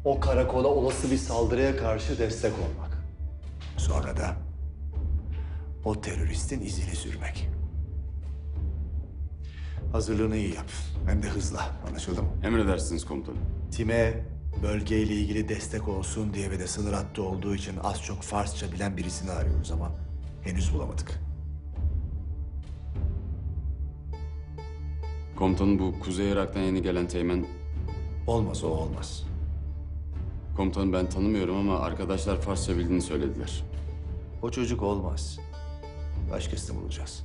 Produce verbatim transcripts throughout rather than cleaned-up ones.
o karakola olası bir saldırıya karşı destek olmak. Sonra da o teröristin izini sürmek. Hazırlığını iyi yap. Hem de hızla. Anlaşıldı mı? Emredersiniz komutanım. Time bölgeyle ilgili destek olsun diye ve de sınır hattı olduğu için az çok Farsça bilen birisini arıyoruz ama henüz bulamadık. Komutanım, bu Kuzey Irak'tan yeni gelen teğmen... Olmaz, o olmaz. Komutanım, ben tanımıyorum ama arkadaşlar Farsça bildiğini söylediler. O çocuk olmaz. Başkasını bulacağız.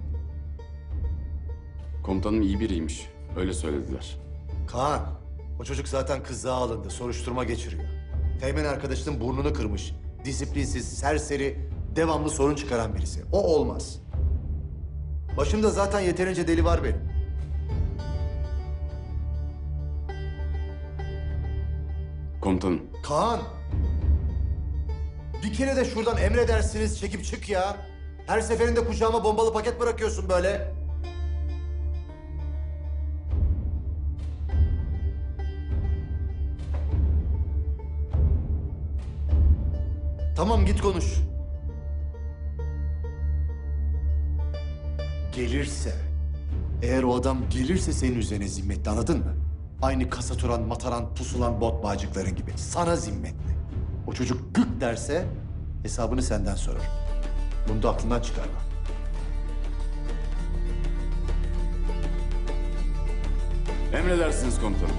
Komutanım iyi biriymiş. Öyle söylediler. Kaan, o çocuk zaten kızlığa alındı. Soruşturma geçiriyor. Teğmen arkadaşının burnunu kırmış. Disiplinsiz, serseri, devamlı sorun çıkaran birisi. O olmaz. Başımda zaten yeterince deli var benim. Komutanım, Kaan! Bir kere de şuradan emredersiniz, çekip çık ya. Her seferinde kucağıma bombalı paket bırakıyorsun böyle. Tamam, git konuş. Gelirse, eğer o adam gelirse senin üzerine zimmetli, anladın mı? Aynı kasaturan, mataran, pusulan bot bağcıkların gibi. Sana zimmetli. O çocuk gık derse hesabını senden sorar. Bunu da aklından çıkarma. emredersiniz komutanım.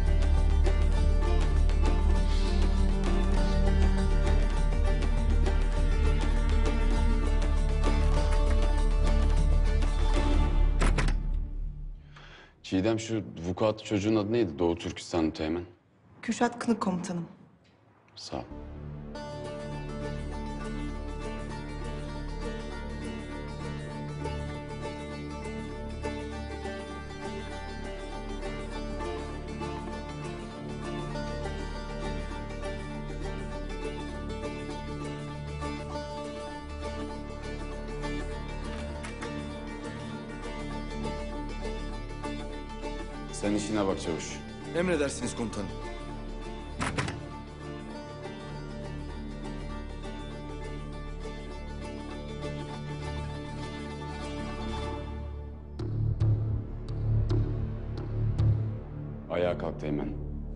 Çiğdem, şu vukuat çocuğun adı neydi? Doğu Türkistanlı teğmen. Kürşat Kınık komutanım. Sağ ol. Sen işine bak çavuş. Emredersiniz komutanım. Ayağa kalk teğmen.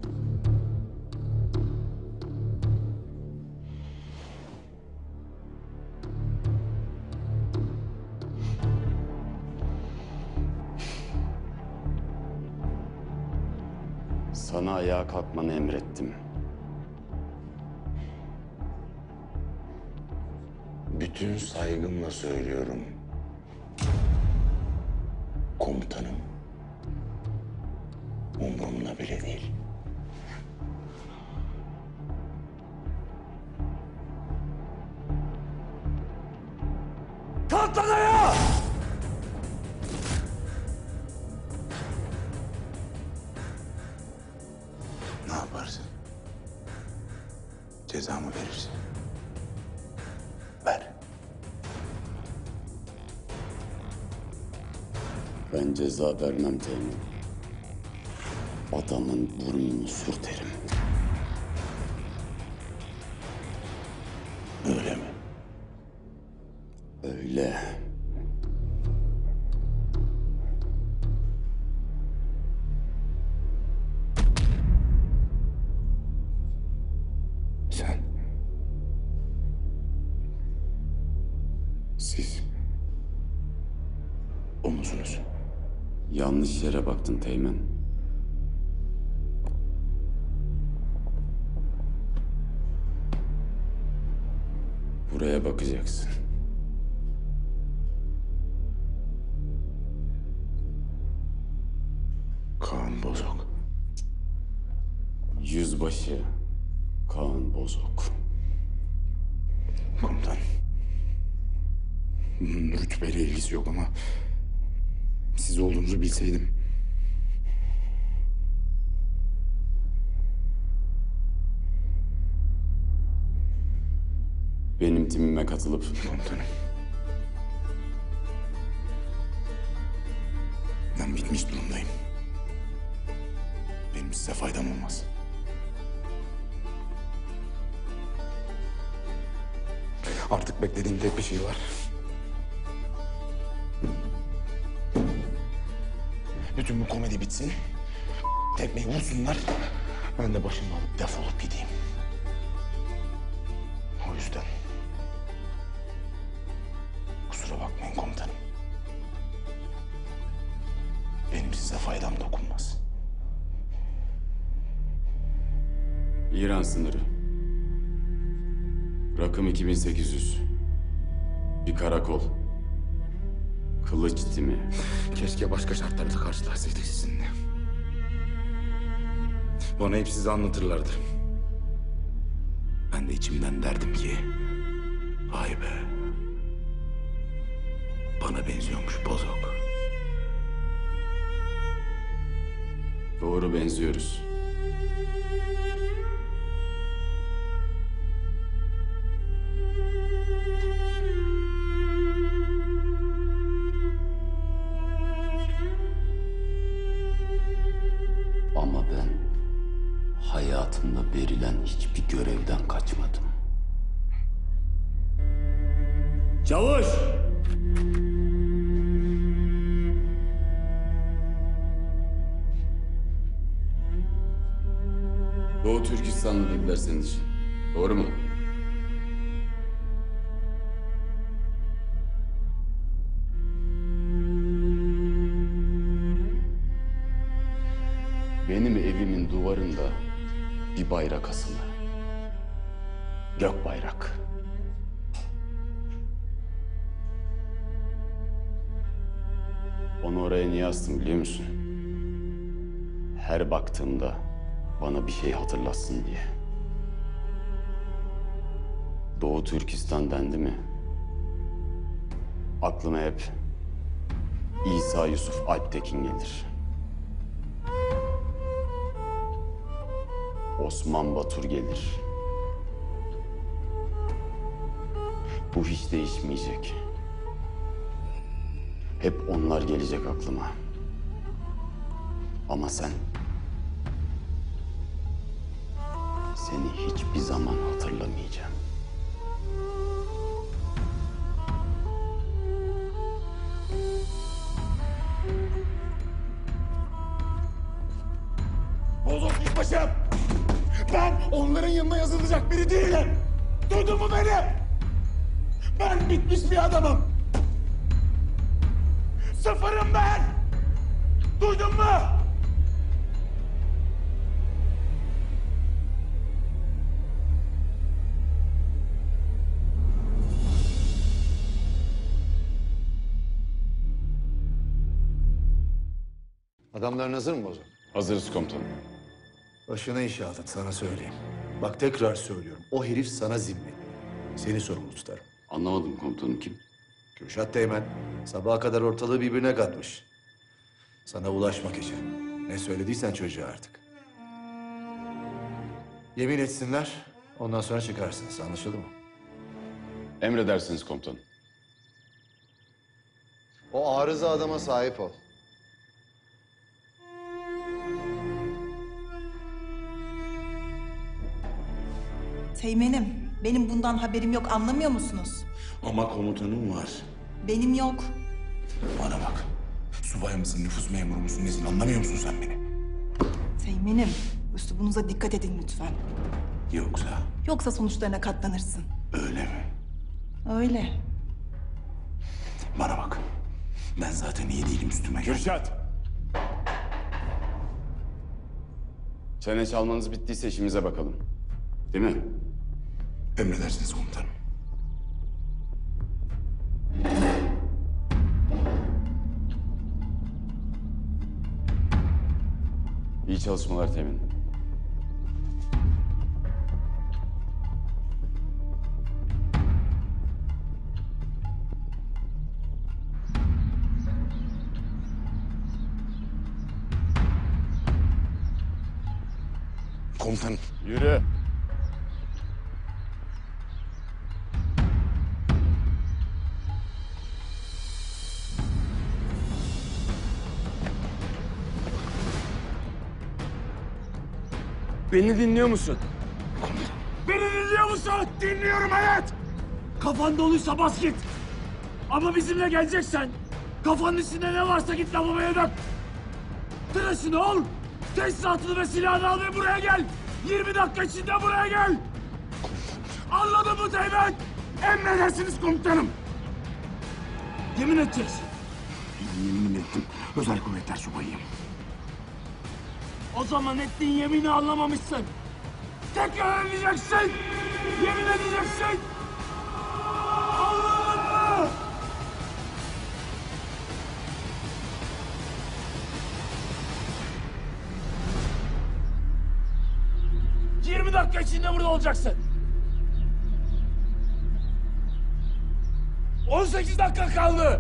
Sana ayağa kalkmanı emrettim. Bütün saygımla söylüyorum. Komutanım. Umurumda bile değil. Kalk lan ayağa! Ne yaparsın? Cezamı verirsin. Ver. Ben ceza vermem teğmen. Adamın burnunu sürterim. Öyle mi? Öyle. Sen... Siz... O musunuz? Yanlış yere baktın teğmen. Buraya bakacaksın. Kaan Bozok. Yüzbaşı Kaan Bozok. Komutan. Bunun rütbeyle ilgisi yok ama... siz olduğunuzu bilseydim. Benim timime katılıp... Komutanım. Ben bitmiş durumdayım. Benim size faydam olmaz. Artık beklediğim tek bir şey var. Bütün bu komedi bitsin. Tekmeyi vursunlar. Ben de başımı alıp defolup gideyim. O yüzden... Kusura bakmayın komutanım. Benim size faydam dokunmaz. İran sınırı. Rakım iki bin sekiz yüz. Bir karakol. Kılıç timi. Keşke başka şartlarda karşılaşsaydık sizinle. Bana hep size anlatırlardı. Ben de içimden derdim ki... Vay be. Bana benziyormuş bozok. Doğru benziyoruz. Ama ben hayatımda verilen hiçbir görevden kaçmadım. Çavuş! Doğu Türkistanlı dediler senin için. Doğru mu? Benim evimin duvarında bir bayrak asılı. Gök bayrak. Onu oraya niye astım biliyor musun? Her baktığımda bana bir şey hatırlatsın diye. Doğu Türkistan dendi mi? Aklıma hep İsa Yusuf Alptekin gelir. Osman Batur gelir. Bu hiç değişmeyecek. Hep onlar gelecek aklıma. Ama sen... Seni hiçbir zaman hatırlamayacağım. Bozok yüzbaşım! Ben onların yanına yazılacak biri değilim! Duydun mu beni? Ben bitmiş bir adamım! Sıfırım ben! Duydun mu? Adamların hazır mı Bozok? Hazırız komutanım. Başına iş aldın, sana söyleyeyim. Bak tekrar söylüyorum, o herif sana zimmetli. Seni sorumlu tutarım. Anlamadım komutanım kim? Kürşat Teğmen, sabaha kadar ortalığı birbirine katmış. Sana ulaşmak için. Ne söylediysen çocuğa artık. Yemin etsinler, ondan sonra çıkarsınız. Anlaşıldı mı? Emredersiniz komutanım. O arıza adama sahip ol. Teğmenim, benim bundan haberim yok, anlamıyor musunuz? Ama komutanım var. Benim yok. Bana bak. Subay mısın, nüfus memuru musun, nesin? Anlamıyor musun sen beni? Teğmenim, üslubunuza dikkat edin lütfen. Yoksa Yoksa sonuçlarına katlanırsın. öyle mi? Öyle. Bana bak. Ben zaten iyi değilim üstüme. gel. Kürşat! Çene çalmanız bittiyse işimize bakalım. Değil mi? Emredersiniz komutanım. İyi çalışmalar Temin. Komutanım. Yürü. Beni dinliyor musun? Beni dinliyor musun? Dinliyorum evet. Kafan doluysa bas git. Ama bizimle geleceksen kafanın içinde ne varsa git lavaboya dök. Tıraşını ol. Tesisatını ve silahını al ve buraya gel. yirmi dakika içinde buraya gel. Anladın mı Teğmen? Emredersiniz komutanım. Yemin edeceksin. Yemin ettim. Özel kuvvetler subayıyım. O zaman ettiğin yemini anlamamışsın. Tekrar edeceksin. Yemin edeceksin. Anladın mı? yirmi dakika içinde burada olacaksın. on sekiz dakika kaldı.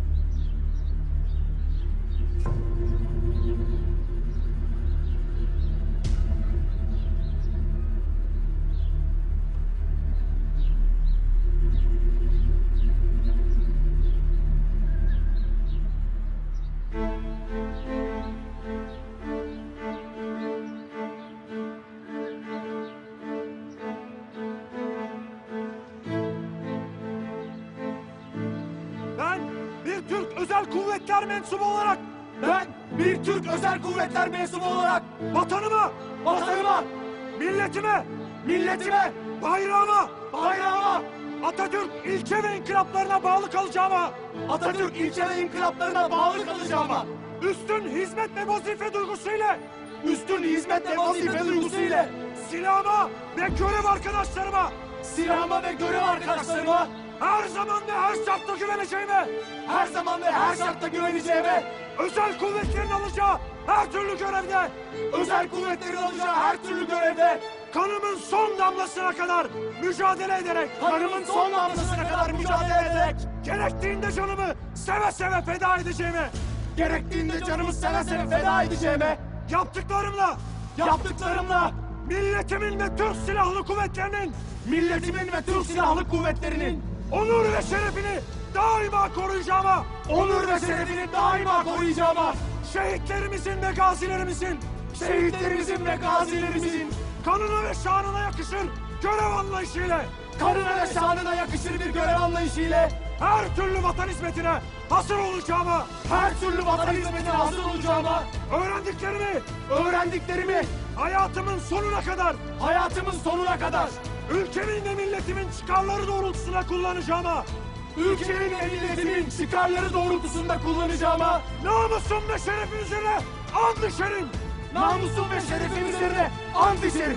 Ben bir Türk Özel Kuvvetler mensubu olarak ben bir Türk Özel Kuvvetler mensubu olarak vatanıma, vatanıma, milletime, milletime, bayrağıma, bayrağıma, Atatürk ilke ve inkılaplarına bağlı kalacağıma, Atatürk ilke ve inkılaplarına bağlı kalacağıma, üstün hizmet ve vazife duygusuyla, üstün hizmet ve vazife duygusuyla, silahıma ve görev arkadaşlarıma, silahıma ve görev arkadaşlarıma, her zaman ve her şartta güveneceğime, her zaman ve her şartta güveneceğime, özel kuvvetlerin alacağı her türlü görevde, özel kuvvetlerin alacağı her türlü görevde, kanımın son damlasına kadar mücadele ederek, kanımın son damlasına kadar mücadele ederek, gerektiğinde canımı seve seve feda edeceğime, gerektiğinde canımı seve seve feda edeceğime, yaptıklarımla, yaptıklarımla, milletimin ve Türk Silahlı Kuvvetleri'nin, milletimin ve Türk Silahlı Kuvvetleri'nin onur ve şerefini daima koruyacağıma, onur ve şerefini daima koruyacağıma, şehitlerimizin ve gazilerimizin, şehitlerimizin ve gazilerimizin kanına ve şanına yakışır görev anlayışıyla, kanına ve şanına yakışır bir görev anlayışıyla her türlü vatan hizmetine hazır olacağıma, her türlü vatan hizmetine hazır olacağıma, öğrendiklerimi, öğrendiklerimi hayatımın sonuna kadar, hayatımın sonuna kadar ülkemin ve milletimin çıkarları doğrultusunda kullanacağıma, ülkemin ve milletimin çıkarları doğrultusunda kullanacağıma, namusum ve şerefim üzerine and içerim. Namusum ve şerefim üzerine and içerim.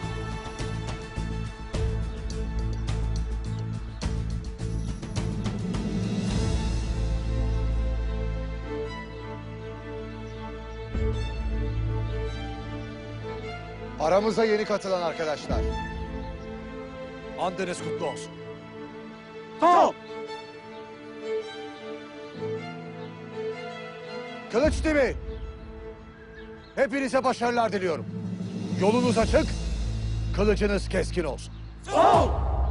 Aramıza yeni katılan arkadaşlar. Andeniz kutlu olsun. Sağ ol. Kılıç T V. Hepinize başarılar diliyorum. Yolunuz açık, kılıcınız keskin olsun. Sağ ol.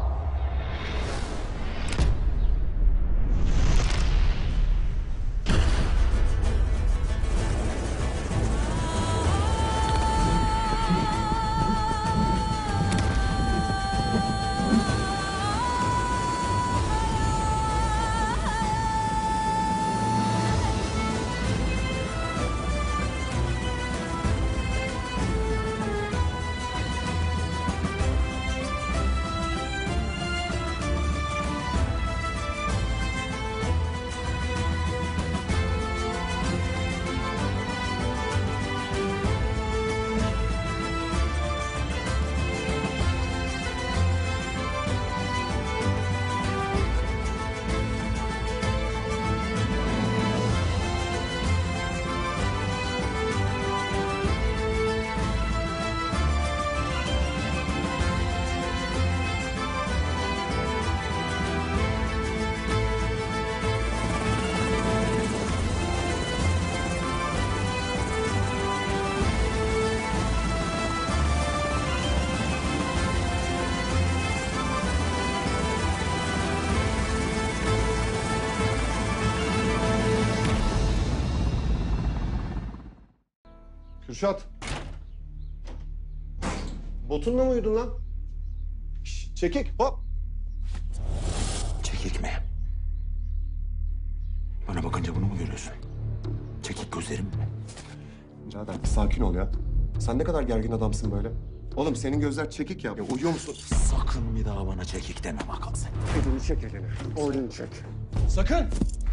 Kürşat. Botunla mı uyudun lan? Şş, çekik hop. Bana bakınca bunu mu görüyorsun? Çekik gözlerim mi? Birader bir sakin ol ya. Sen ne kadar gergin adamsın böyle. Oğlum senin gözler çekik ya. Ya uyuyor musun? Sakın bir daha bana çekik deme Makal sen. Elini çek elini. O elini çek. Sakın!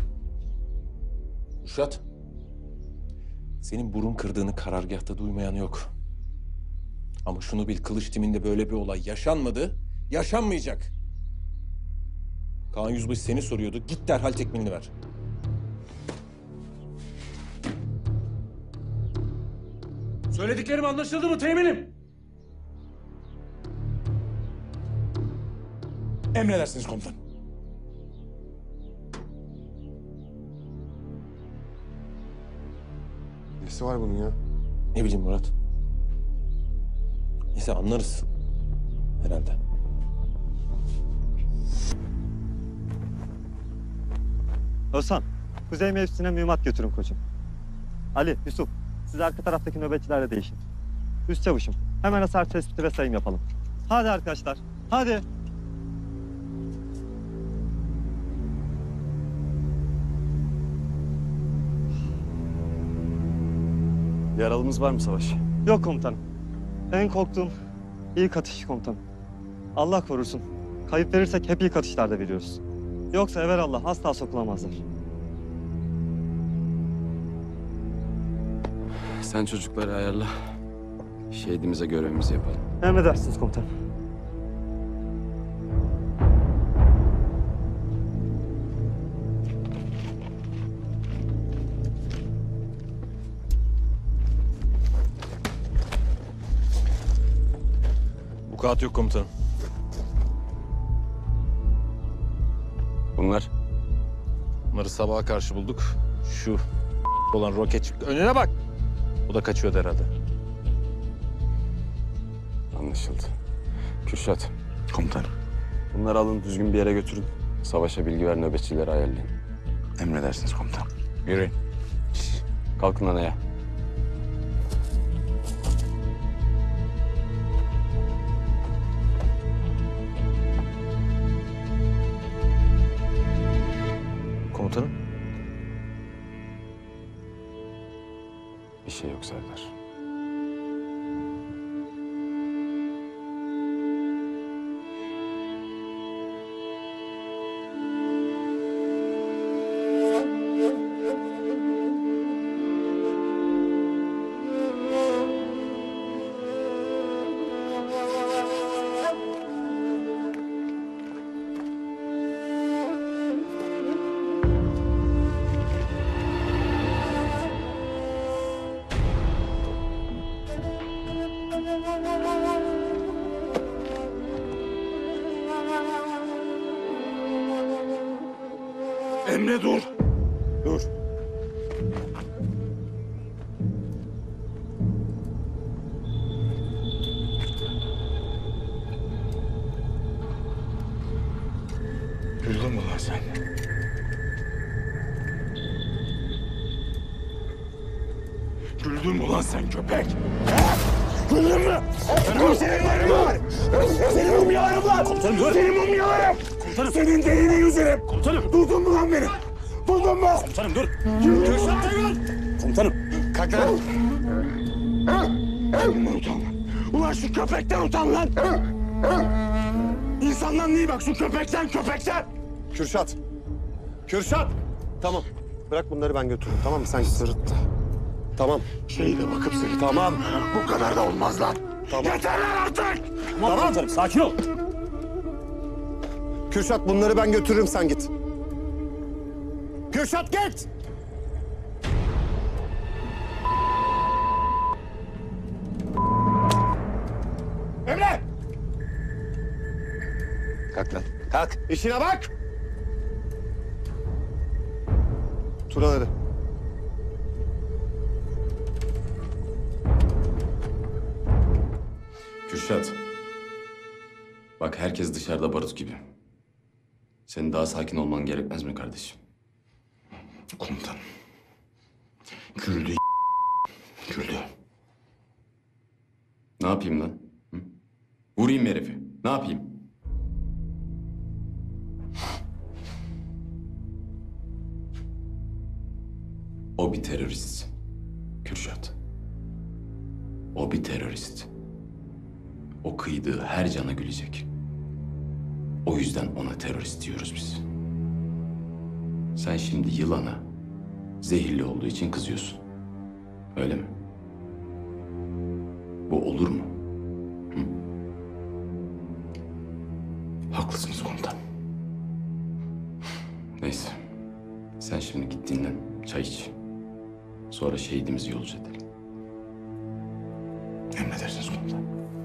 Uşat. Senin burun kırdığını karargahta duymayan yok. Ama şunu bil, Kılıç Timi'nde böyle bir olay yaşanmadı, yaşanmayacak. Kaan Yüzbaşı seni soruyordu, git derhal tekmelini ver. Söylediklerim anlaşıldı mı teminim? Emredersiniz komutanım. Nesi var bunun ya? Ne bileyim Murat. Neyse anlarız. Herhalde. Özhan, kuzey mevzisine mühimmat götürün koçum. Ali, Yusuf, siz arka taraftaki nöbetçilerle değişin. Üst çavuşum, hemen hasar tespiti ve sayım yapalım. Hadi arkadaşlar, hadi. Yaralımız var mı Savaş? Yok komutanım. En korktuğum ilk atış komutanım. Allah korusun. Kayıp verirsek hep ilk atışlarda veriyoruz. Yoksa evelallah asla sokulamazlar. Sen çocukları ayarla. Şehidimize görevimizi yapalım. Emredersiniz komutanım. Vukuat yok komutanım. Bunlar Bunları sabaha karşı bulduk. Şu olan roket çıktı. Önüne bak! O da kaçıyordu herhalde. anlaşıldı. Kürşat, Komutanım. bunları alın düzgün bir yere götürün. Savaşa bilgi ver, nöbetçileri ayarlayın. Emredersiniz komutanım. Yürüyün. Kalkın lan ayağa. Komutanım. Bir şey yok Serdar. Emre dur. Dur. Duydun mu lan sen? Güldün mü lan sen köpek? Ha? Güldün mü? Benim senin yerim var. Senin mumyalarım var. Komutanım dur. Senin mumyalarım. Komutanım. Senin delini yüzerim. Komutanım. Duydun mu lan beni? Duydun mu? Komutanım dur. Kürşat Tegun. Komutanım. Kalk lan. Bundan utan lan. Ulan şu köpekten utan lan. İnsandan değil bak şu köpekten köpekten. Kürşat. Kürşat. Tamam. Bırak bunları ben götürürüm. Tamam mı? Sen sırıttı. Tamam. Şeyle bakıp seni Tamam. bu kadar da olmaz lan. Tamam. Yeter lan artık. Tamam. Komutanım sakin ol. Kürşat bunları ben götürürüm. Sen git. Kürşat git. Emre. Kalk lan. Kalk. İşine bak. Turan hadi. Kürşat. Bak herkes dışarıda barut gibi. Senin daha sakin olman gerekmez mi kardeşim? Komutanım. Güldü. Güldü. Ne yapayım lan? Hı? Vurayım herifi. Ne yapayım? O bir terörist. Kürşat. O bir terörist. O kıydığı her cana gülecek. O yüzden ona terörist diyoruz biz. Sen şimdi yılana zehirli olduğu için kızıyorsun. Öyle mi? Bu olur mu? Hı? Haklısınız komutan. Neyse. Sen şimdi git dinlen, çay iç. Sonra şehidimizi yolcu edelim. Emredersiniz komutan.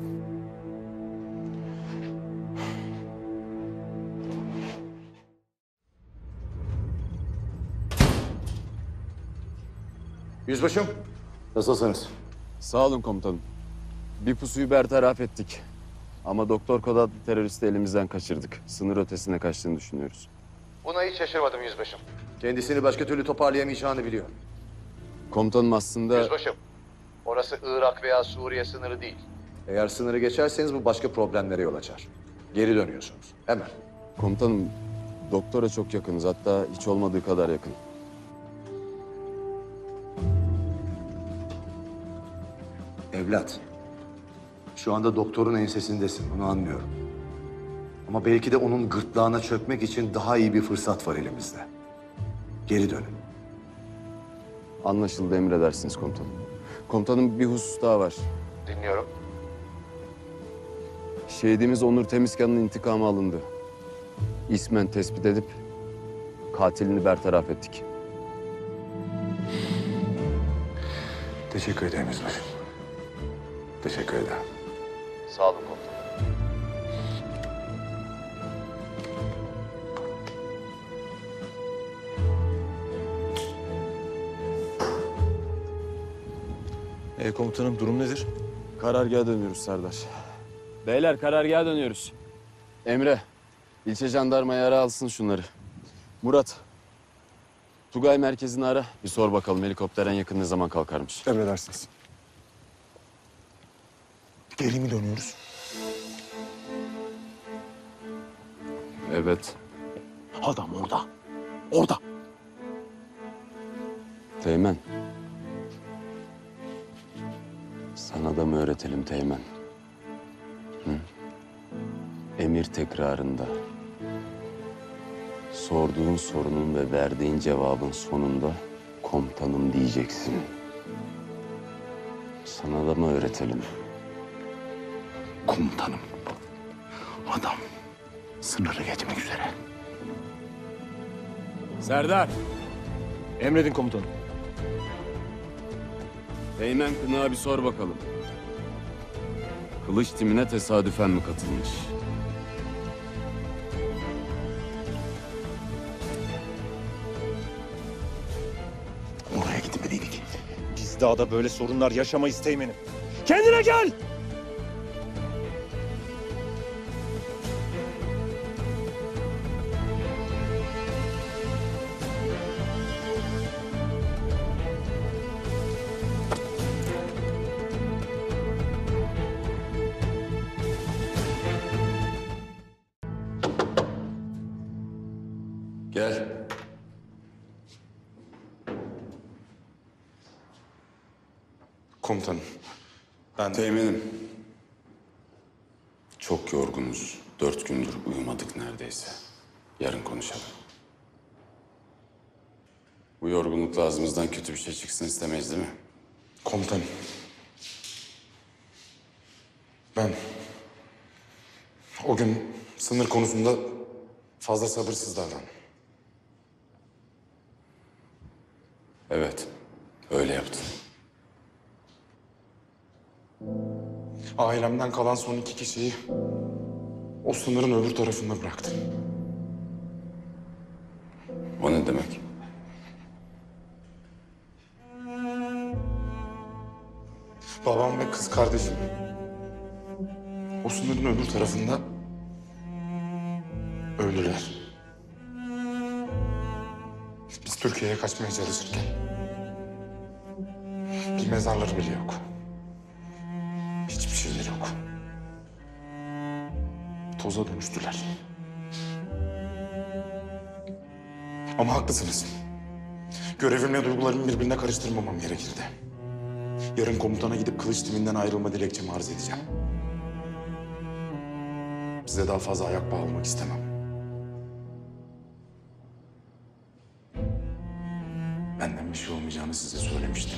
Yüzbaşım, nasılsınız? Sağ olun komutanım. Bir pusuyu bertaraf ettik. Ama Doktor Kod adlı teröristi elimizden kaçırdık. Sınır ötesine kaçtığını düşünüyoruz. Buna hiç şaşırmadım yüzbaşım. Kendisini başka türlü toparlayamayacağını biliyor. Komutanım aslında... Yüzbaşım, orası Irak veya Suriye sınırı değil. Eğer sınırı geçerseniz bu başka problemlere yol açar. Geri dönüyorsunuz, hemen. Komutanım, doktora çok yakınız. Hatta hiç olmadığı kadar yakın. Evlat, şu anda doktorun ensesindesin, bunu anlıyorum. Ama belki de onun gırtlağına çökmek için daha iyi bir fırsat var elimizde. Geri dönün. Anlaşıldı, emredersiniz komutanım. Komutanım bir husus daha var. Dinliyorum. Şehidimiz Onur Temizkan'ın intikamı alındı. İsmen tespit edip katilini bertaraf ettik. Teşekkür ederim yüzbaşım. Teşekkür ederim. Sağ olun komutanım. E komutanım durum nedir? Karargaha dönüyoruz Serdar. Beyler karargaha dönüyoruz. Emre, ilçe jandarmaya ara alsın şunları. Murat, Tugay merkezini ara. Bir sor bakalım helikopter en yakın ne zaman kalkarmış. Emredersiniz. Geri mi dönüyoruz? Evet. Adam orada. Orada. Teğmen. Sana da mı öğretelim Teğmen? Hı? Emir tekrarında. Sorduğun sorunun ve verdiğin cevabın sonunda komutanım diyeceksin. Sana da mı öğretelim? Komutanım. Adam sınırı geçmek üzere. Serdar! Emredin komutanım. Teğmen Kınık'a bir sor bakalım. Kılıç timine tesadüfen mi katılmış? Oraya gitmeliydik. Biz daha da böyle sorunlar yaşamayız Teğmen'im. Kendine gel! Gel. Komutanım, ben... Teğmenim. Çok yorgunuz. Dört gündür uyumadık neredeyse. Yarın konuşalım. Bu yorgunlukla ağzımızdan kötü bir şey çıksın istemeyiz değil mi? Komutanım. Ben... O gün sınır konusunda fazla sabırsız davrandım. Evet. Öyle yaptın. Ailemden kalan son iki kişiyi o sınırın öbür tarafında bıraktım. O ne demek? Babam ve kız kardeşim o sınırın öbür tarafında öldüler. Biz Türkiye'ye kaçmaya çalışırken bir mezarları bile yok. Hiçbir şeyleri yok. Toza dönüştüler. Ama haklısınız. Görevimle duygularımı birbirine karıştırmamam gerekirdi. Yarın komutana gidip kılıç timinden ayrılma dilekçemi arz edeceğim. Size daha fazla ayak bağlamak istemem. Benden bir şey olmayacağını size söylemiştim.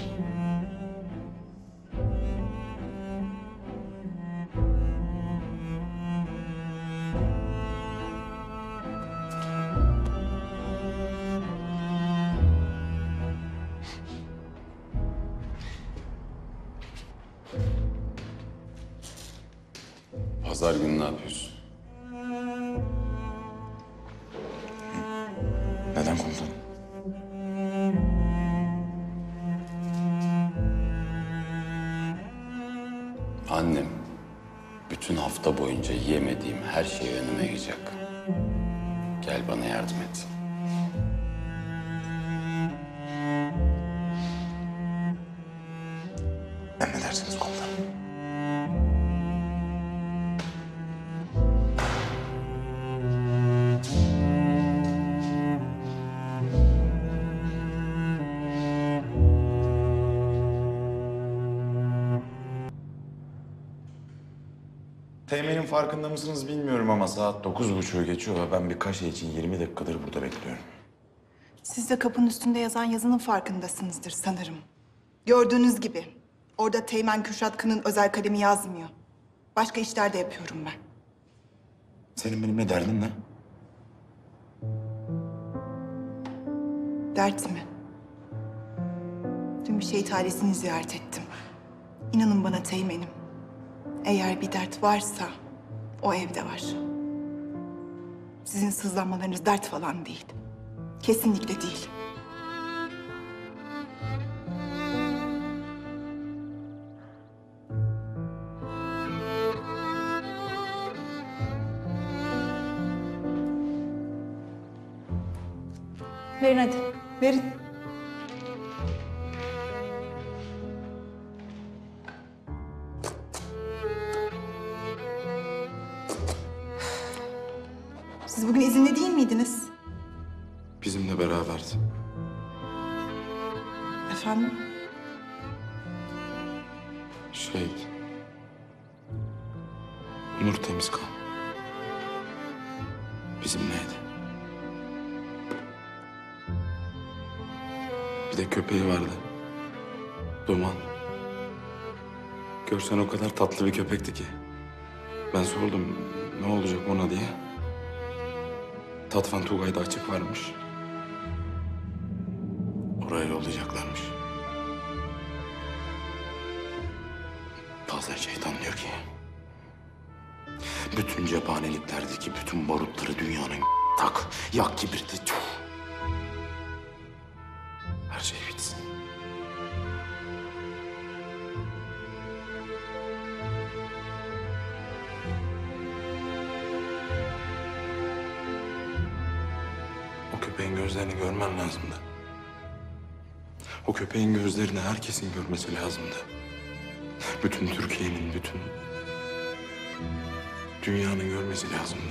Pazar günü ne yapıyorsun? Neden komutanım? Annem bütün hafta boyunca yemediğim her şeyi önüme yiyecek. Gel bana yardım et. Emredersiniz komutanım. Teğmenin farkında mısınız bilmiyorum ama saat dokuz buçuğu geçiyor ve ben bir kaşe için yirmi dakikadır burada bekliyorum. Siz de kapının üstünde yazan yazının farkındasınızdır sanırım. Gördüğünüz gibi orada Teğmen Kürşat Kın'ın özel kalemi yazmıyor. Başka işler de yapıyorum ben. Senin benimle derdin ne? Dert mi? Dün bir şehit ailesini ziyaret ettim. İnanın bana Teğmen'im. Eğer bir dert varsa o evde var. Sizin sızlanmalarınız dert falan değil. Kesinlikle değil. Verin hadi, verin. Siz bugün izinli değil miydiniz? Bizimle beraberdi. Efendim? Şey... Nur Temizkan. Bizimleydi. Bir de köpeği vardı. Duman. Görsen o kadar tatlı bir köpekti ki. Ben sordum ne olacak ona diye. Tatvan Tugay'da açık varmış. Oraya yollayacaklarmış. Bazen şeytan diyor ki... bütün cephaneliklerdeki bütün barutları dünyanın tak, yak kibriti. Tüh. Her şey bitsin. O köpeğin gözlerini görmem lazımdı. O köpeğin gözlerini herkesin görmesi lazımdı. Bütün Türkiye'nin, bütün dünyanın görmesi lazımdı.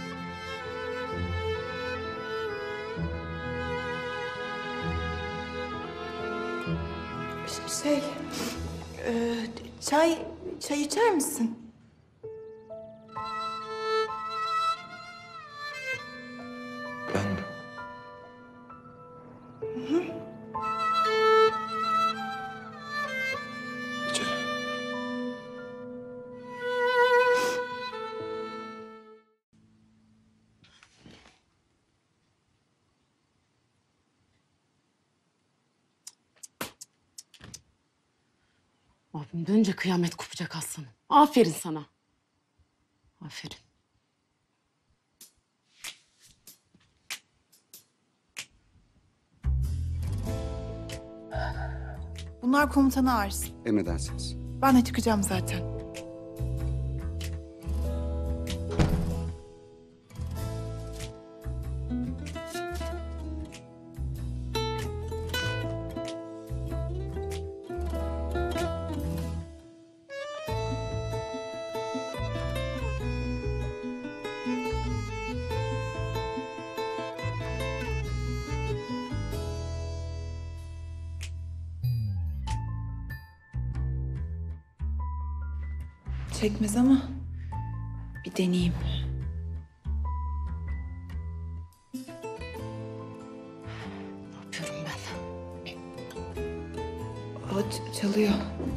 Şey, e, çay, çay içer misin? Ben mi? İçerim. Abim dönünce kıyamet kopacak aslanım. Aferin sana. Aferin. Bunlar komutana arz. Emredersiniz. Ben de çıkacağım zaten. çekmez ama bir deneyeyim. Ne yapıyorum ben? O ç- çalıyor.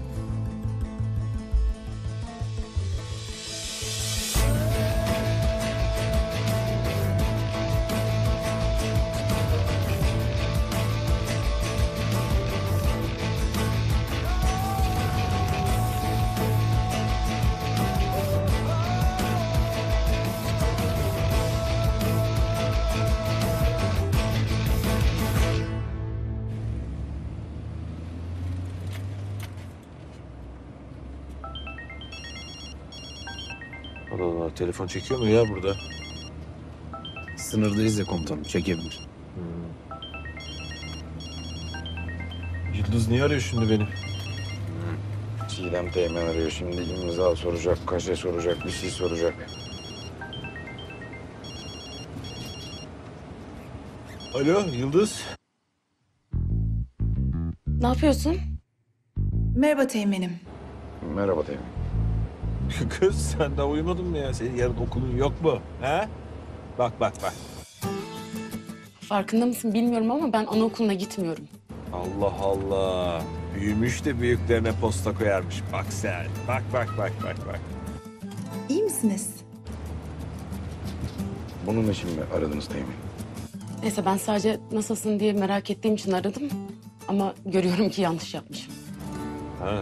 Allah Allah, telefon çekiyor mu ya burada? Sınırdayız ya komutanım, çekebilir. Yıldız niye arıyor şimdi beni? Çiğdem Teğmen arıyor. Şimdi imza soracak, kaşe soracak, bir şey soracak. Alo Yıldız. Ne yapıyorsun? Merhaba Teğmen'im. Merhaba Teğmen. Kız sen daha uyumadın mı ya? Senin yarın okulun yok mu? He? Bak bak bak. Farkında mısın bilmiyorum ama ben anaokuluna gitmiyorum. Allah Allah. Büyümüş de büyüklerine posta koyarmış. Bak sen. Bak bak bak bak bak. İyi misiniz? Bunun için mi aradınız Teğmen? Neyse ben sadece nasılsın diye merak ettiğim için aradım. Ama görüyorum ki yanlış yapmışım. Ha.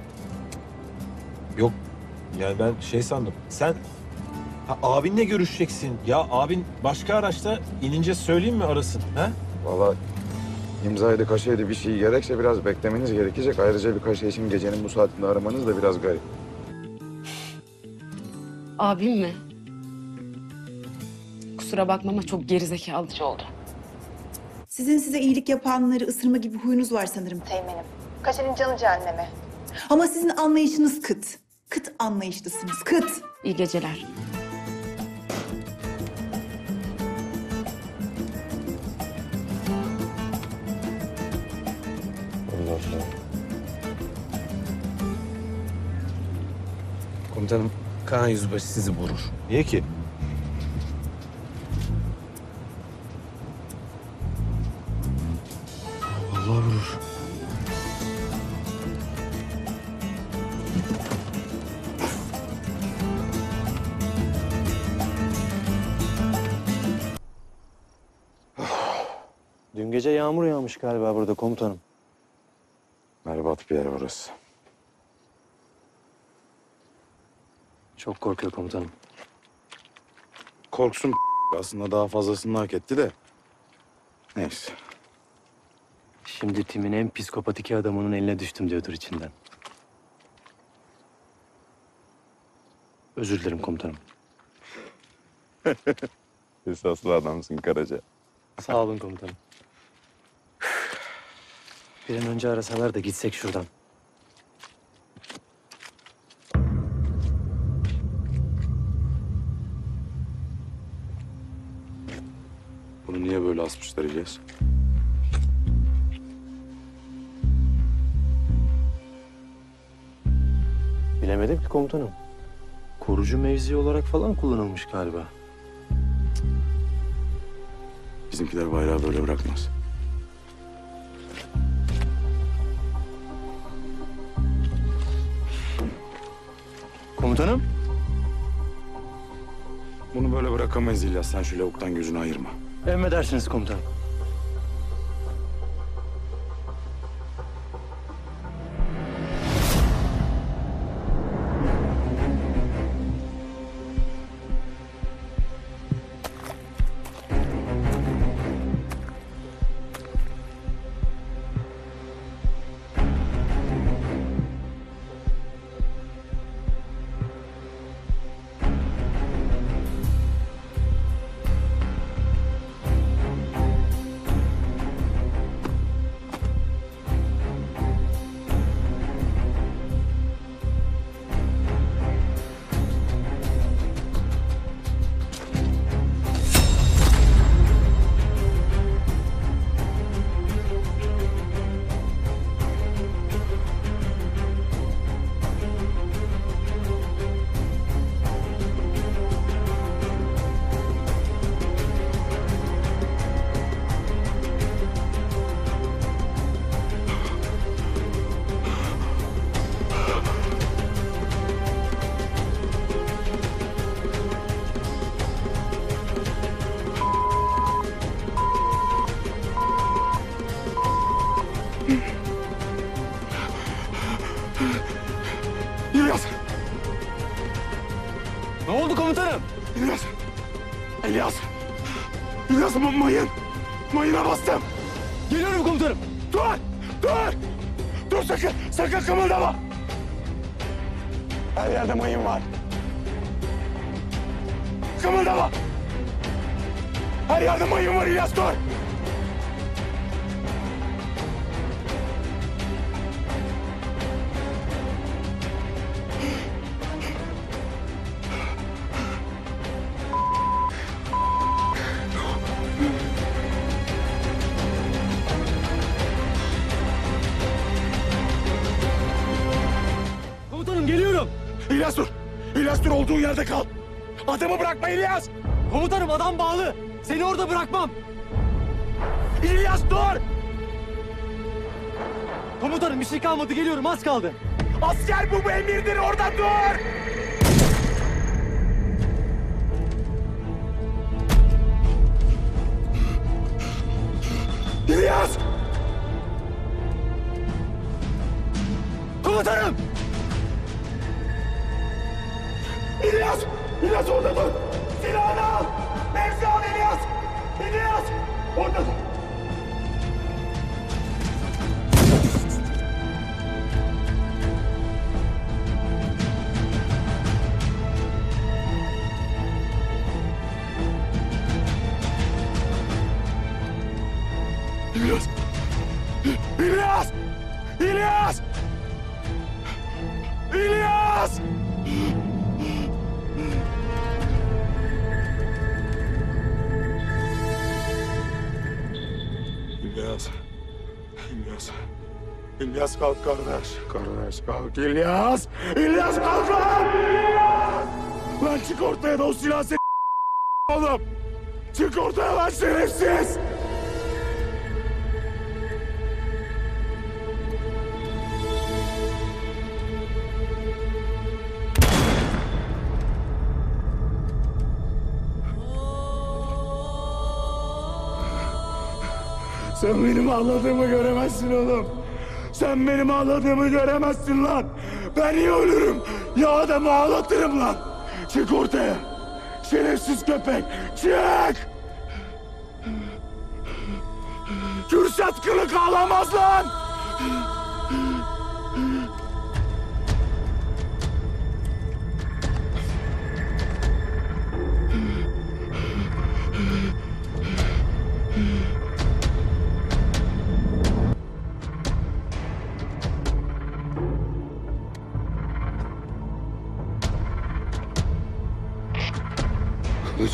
Yok. Yani ben şey sandım. Sen ha, abinle görüşeceksin. Ya abin başka araçta inince söyleyeyim mi arasın? Ha? Vallahi imzaydı, kaşeydi bir şey gerekse biraz beklemeniz gerekecek. Ayrıca bir kaşe için gecenin bu saatinde aramanız da biraz garip. Abim mi? Kusura bakma ama çok gerizekalıcı oldu. Sizin size iyilik yapanları ısırma gibi huyunuz var sanırım Teğmen'im. Kaşenin canı cehenneme. Ama sizin anlayışınız kıt. Kıt anlayışlısınız, kıt. İyi geceler. Allah Allah. Komutanım, Kaan Yüzbaşı sizi vurur. Niye ki? Allah vurur. Dün gece yağmur yağmış galiba burada komutanım. Berbat bir yer orası. Çok korkuyor komutanım. Korksun aslında daha fazlasını hak etti de. Neyse. Şimdi timin en psikopat iki adamının eline düştüm diyordur içinden. Özür dilerim komutanım. Esaslı adamsın Karaca. Sağ olun komutanım. Bir an önce arasalar da gitsek şuradan. Bunu niye böyle asmışlar İlyas? Bilemedim ki komutanım. Korucu mevzi olarak falan kullanılmış galiba. Bizimkiler bayrağı böyle bırakmaz. Komutanım? Bunu böyle bırakamayız İlyas. Sen şu lavuktan gözünü ayırma. Emredersiniz komutanım. Komutanım. İlyas. İlyas. İlyas mayın. Mayına bastım. Geliyorum komutanım. Dur. Dur. Dur sakın. Sakın kımıldama. Her yerde mayın var. Kımıldama. Her yerde mayın var İlyas, dur. Komutanım geliyorum. İlyas dur. İlyas dur, olduğun yerde kal. Adamı bırakma İlyas. Komutanım adam bağlı. Seni orada bırakmam. İlyas dur. Komutanım bir şey kalmadı, geliyorum, az kaldı. Asker bu, bu emirdir, orada dur. İlyas. Komutanım! İlyas! İlyas orada dur! Silahını al! Mevzi al İlyas! İlyas! Orada dur! İlyas! İlyas! İlyas! İlyas! İlyas. İlyas. İlyas kalk kardeş. Kardeş kalk İlyas. İlyas kalk lan! İlyas! Lan çık ortaya da o silah seni oğlum. Çık ortaya lan şerefsiz. Sen benim ağladığımı göremezsin oğlum. Sen benim ağladığımı göremezsin lan. Ben ya ölürüm ya adamı ağlatırım lan. Çık ortaya. Şerefsiz köpek. Çık. Kürşat kılık ağlamaz lan. Kılıç.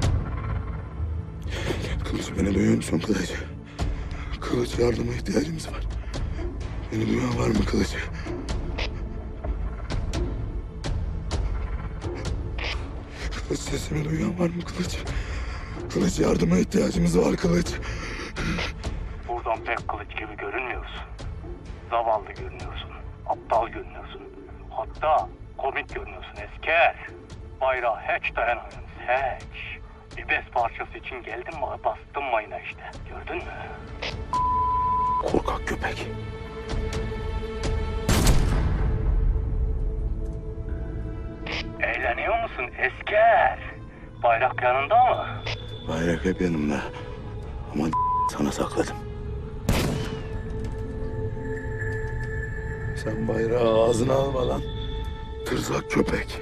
Kılıç beni duyuyor musun Kılıç? Kılıç yardıma ihtiyacımız var. Beni duyan var mı Kılıç? Kılıç sesimi duyan var mı Kılıç? Kılıç yardıma ihtiyacımız var Kılıç. Buradan pek kılıç gibi görünmüyorsun. Zavallı görünüyorsun. Aptal görünüyorsun. Hatta komik görünüyorsun esker. Bayrağı hiç dayanamıyorsun hiç. Bir bez parçası için geldin mi bastın mayına işte. Gördün mü? Korkak köpek. Eğleniyor musun esker? Bayrak yanında mı? Bayrak hep yanımda. Ama sana sakladım. Sen bayrağı ağzına alma lan. Tırsak köpek.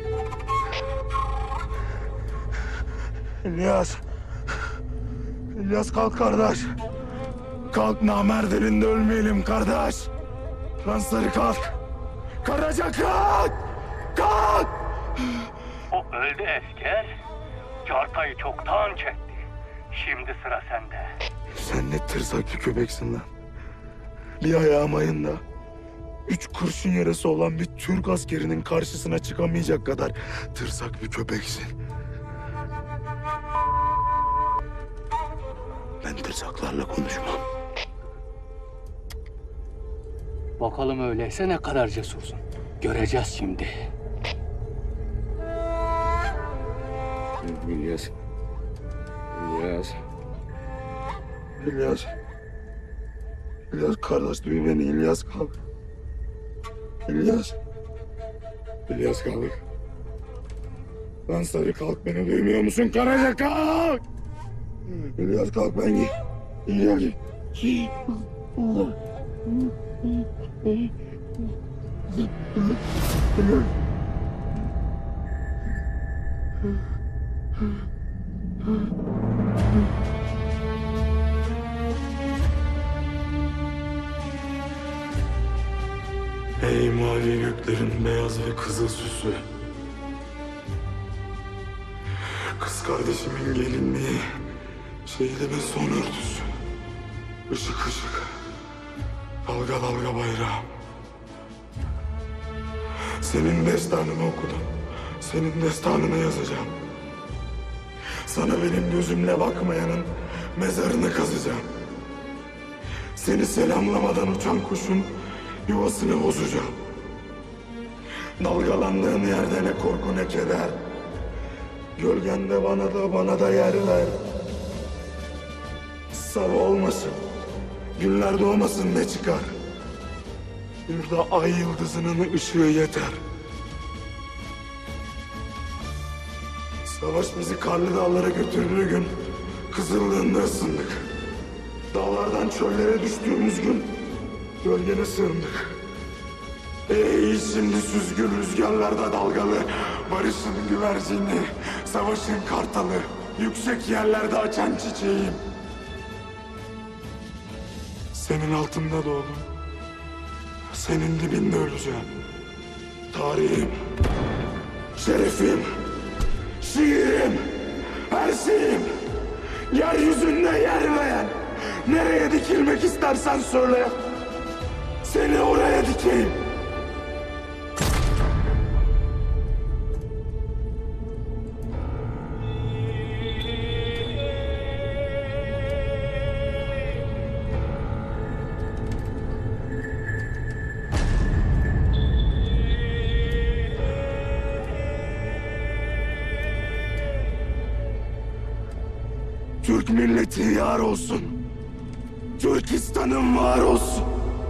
İlyas. İlyas kalk kardeş. Kalk namerdinin de ölmeyelim kardeş. Lan sarı kalk. Karaca kalk. Kalk. O öldü esker. Cartayı çoktan çekti. Şimdi sıra sende. Sen ne tırsak bir köpeksin lan. Bir ayağım ayında. Üç kurşun yarası olan bir Türk askerinin karşısına çıkamayacak kadar tırsak bir köpeksin. Ben tırsaklarla konuşmam. Bakalım öyleyse ne kadar cesursun. Göreceğiz şimdi. İlyas. İlyas. İlyas. İlyas kardeş duy beni. İlyas kalk. İlyas. İlyas kalk. Lan sarı kalk, beni duymuyor musun? Karaca kalk! İlyas kalk, ben gel. İlyas gel. Ey mavi göklerin beyaz ve kızıl süsü. Kız kardeşimin gelinliği, şehidimin son örtüsü. Işık ışık, dalga dalga bayrağım. Senin destanını okudum, senin destanını yazacağım. Sana benim gözümle bakmayanın mezarını kazacağım. Seni selamlamadan uçan kuşun yuvasını bozacağım. Dalgalandığın yerde ne korku ne keder. Gölgende bana da bana da yer ver. Sabah olmasın, günler doğmasın ne çıkar. Yurda ay yıldızının ışığı yeter. Savaş bizi karlı dağlara götürdüğü gün kızıllığında ısındık. Dağlardan çöllere düştüğümüz gün gölgene sığındık. Ey şimdi süzgün rüzgarlarda dalgalı, barışın güvercini, savaşın kartalı, yüksek yerlerde açan çiçeğim. Senin altında doğdum, senin dibinde öleceğim. Tarihim, şerefim, şiirim, her şeyim. Yeryüzünde yer veren, nereye dikilmek istersen söyle. Seni oraya dikeyim. Türk milleti yar olsun. Türkistan'ın var olsun.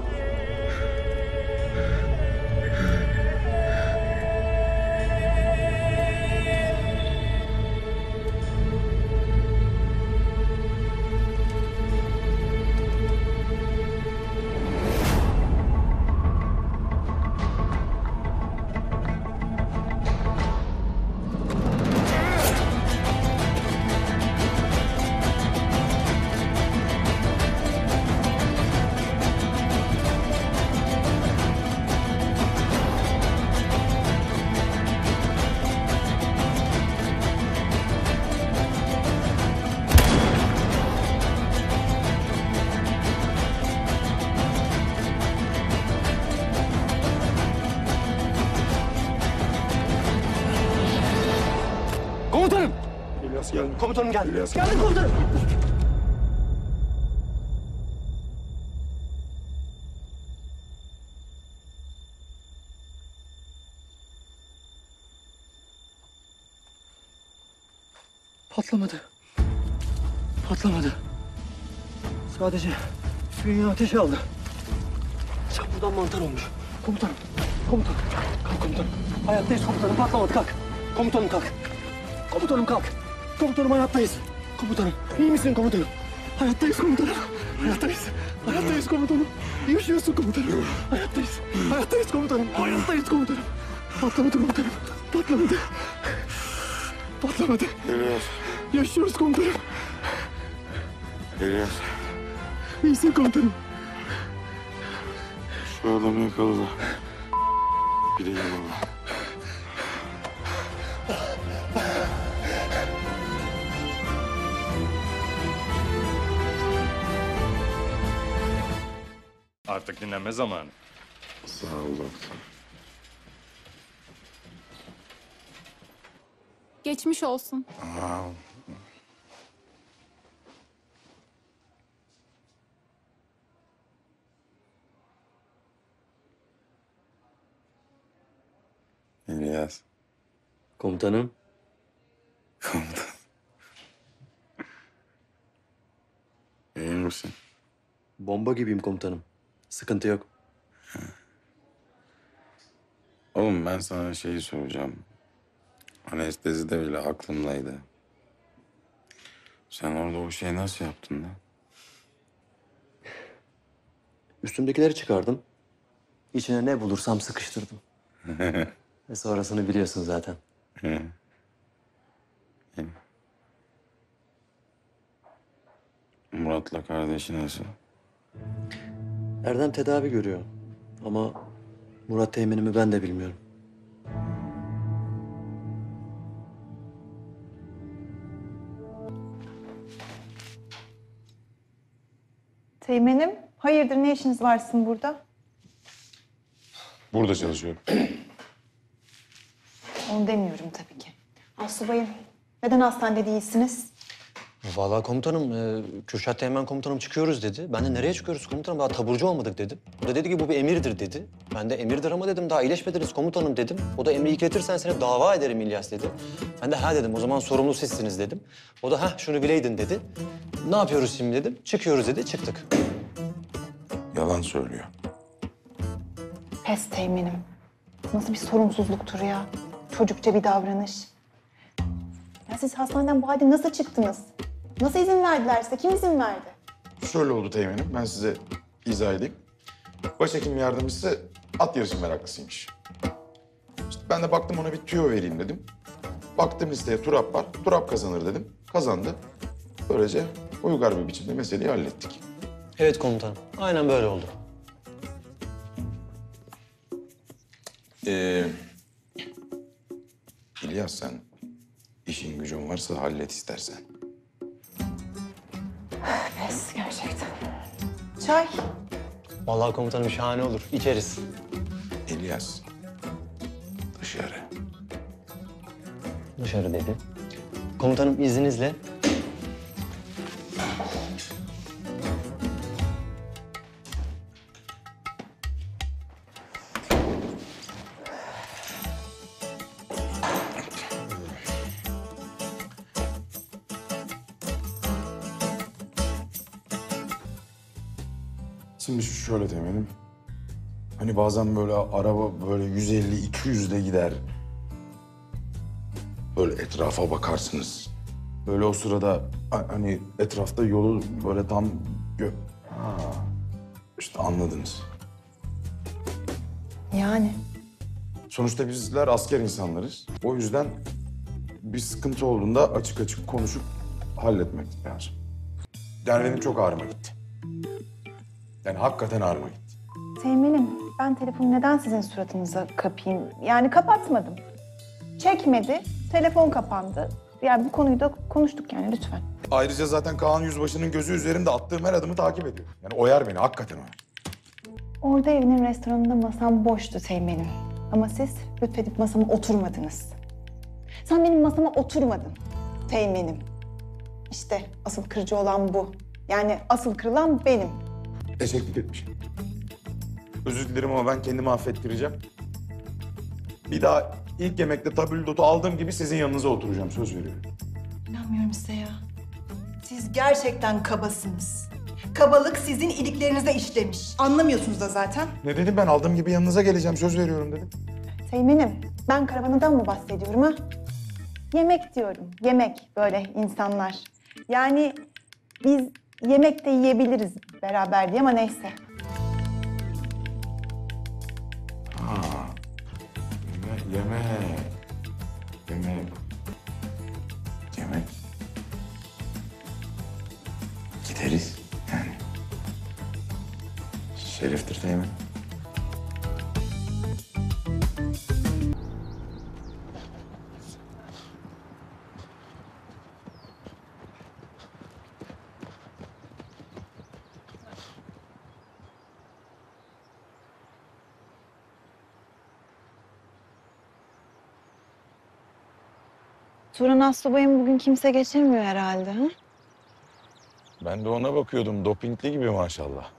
Komutanım! İlyas gel. Komutanım geldi. İlyas Geldim komutanım. Patlamadı. Patlamadı. Sadece bünye ateş aldı. Çapurdan mantar olmuş. Komutanım, komutanım. Kalk komutanım. Hayattayız komutanım, patlamadı kalk. Komutanım kalk. Komutanım kalk. Komutanım hayattayız. Komutanım, iyi misin komutanım? Hayattayız komutanım. Hayattayız. Hayattayız komutanım. Yaşıyorsun komutanım. Hayattayız. Hayattayız komutanım. Hayattayız komutanım. Patlamadı komutanım. Patlamadı. Patlamadı. İlyas. Yaşıyoruz komutanım. İlyas. İyisin komutanım. Şu adamı yakala da. Gidelim baba. Artık dinlenme zamanı. Sağ ol doktor. Geçmiş olsun. Aa, İlyas. Komutanım. Komutan. İyi misin? Bomba gibiyim komutanım. Sıkıntı yok. Oğlum ben sana şeyi soracağım. Anestezide bile aklımdaydı. Sen orada o şeyi nasıl yaptın lan? Üstümdekileri çıkardım. İçine ne bulursam sıkıştırdım. Ve sonrasını biliyorsun zaten. Murat'la kardeşi nasıl? Erdem tedavi görüyor. Ama Murat teğmenimi ben de bilmiyorum. Teğmenim, hayırdır ne işiniz var sizin burada? Burada çalışıyorum. Onu demiyorum tabii ki. Asubayım, neden hastanede değilsiniz? Vallahi komutanım, e, Kürşat Teğmen komutanım çıkıyoruz dedi. Ben de nereye çıkıyoruz komutanım? Daha taburcu olmadık dedim. O da dedi ki bu bir emirdir dedi. Ben de emirdir ama dedim daha iyileşmediniz komutanım dedim. O da emri iletirsen seni dava ederim İlyas dedi. Ben de ha dedim o zaman sorumlu sizsiniz dedim. O da ha şunu bileydin dedi. Ne yapıyoruz şimdi dedim. Çıkıyoruz dedi, çıktık. Yalan söylüyor. Pes teğmenim. Nasıl bir sorumsuzluktur ya? Çocukça bir davranış. Ya siz hastaneden bu halde nasıl çıktınız? Nasıl izin verdiler size? Kim izin verdi? Şöyle oldu teğmenim, ben size izah edeyim. Başhekim yardımcısı at yarışı meraklısıymış. İşte ben de baktım ona bir tüyo vereyim dedim. Baktım listeye Turap var, Turap kazanır dedim. Kazandı. Böylece uygar bir biçimde meseleyi hallettik. Evet komutanım, aynen böyle oldu. Ee, İlyas sen işin gücün varsa hallet istersen. Pes gerçekten. Çay. Vallahi komutanım şahane olur, içeriz. İlyas dışarı. Dışarı dedi. Komutanım izninizle. Şimdi şöyle temelim. Hani bazen böyle araba böyle yüz elli iki yüzde gider. Böyle etrafa bakarsınız. Böyle o sırada ha- hani etrafta yolu böyle tam gö... Ha, işte anladınız. Yani. Sonuçta bizler asker insanlarız. O yüzden bir sıkıntı olduğunda açık açık konuşup halletmek lazım. Yani benim çok ağrıma gitti. Yani hakikaten ağrıma gitti. Teğmenim, ben telefonu neden sizin suratınıza kapayım? Yani kapatmadım. Çekmedi, telefon kapandı. Yani bu konuyu da konuştuk yani lütfen. Ayrıca zaten Kaan Yüzbaşı'nın gözü üzerimde, attığım her adımı takip ediyor. Yani oyar beni, hakikaten oyar. Orada evinin restoranında masam boştu Teğmenim. Ama siz lütfedip masama oturmadınız. Sen benim masama oturmadın Teğmenim. İşte asıl kırıcı olan bu. Yani asıl kırılan benim. Teşekkür etmişim. Özür dilerim ama ben kendimi affettireceğim. Bir daha ilk yemekte tabldot'u aldığım gibi sizin yanınıza oturacağım, söz veriyorum. İnanmıyorum size ya. Siz gerçekten kabasınız. Kabalık sizin iliklerinize işlemiş. Anlamıyorsunuz da zaten. Ne dedim ben? Aldığım gibi yanınıza geleceğim, söz veriyorum dedim. Teğmenim, ben karavanından mı bahsediyorum ha? Yemek diyorum, yemek böyle insanlar. Yani biz yemek de yiyebiliriz beraber diye ama neyse. Ha. Yeme, yemek. Yemek. Yemek. Gideriz yani. Şereftir Teğmen. Turan Aslıbay'ım bugün kimse geçemiyor herhalde ha? Ben de ona bakıyordum. Dopingli gibi maşallah.